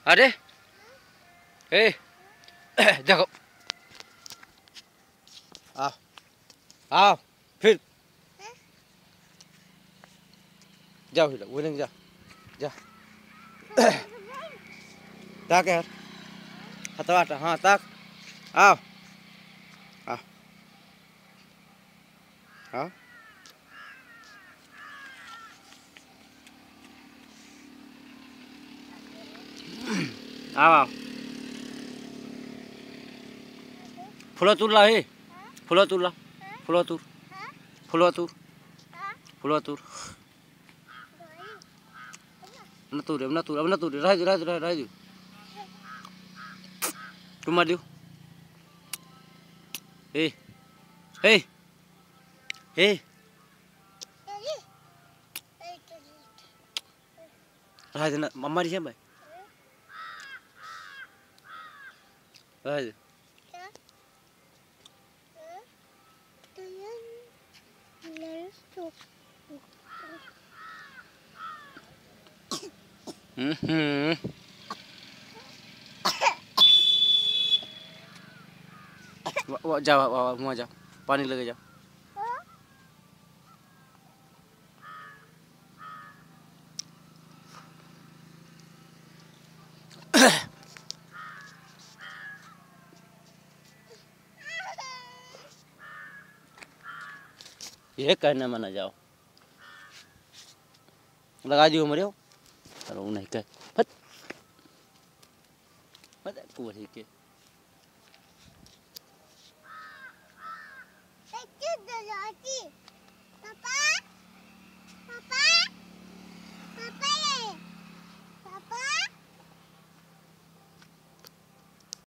अरे ए देखो आओ आओ फिर जाओ हिला वो जा जा ताक यार हथवाट हाँ ताक आओ आओ आओ आओ आओ फुला तुरला हे फुला तुरला फुला तुर फुला तुर फुला तुर ना तुर रह दे तुम मार दियो ए ए ए रह दे ना मम्मा री है भाई रह दे जाओ वहाँ जाओ पानी लगे जाओ ये कहना मना जाओ लगा दियो मरियो अरे नहीं कह फट फट कुछ के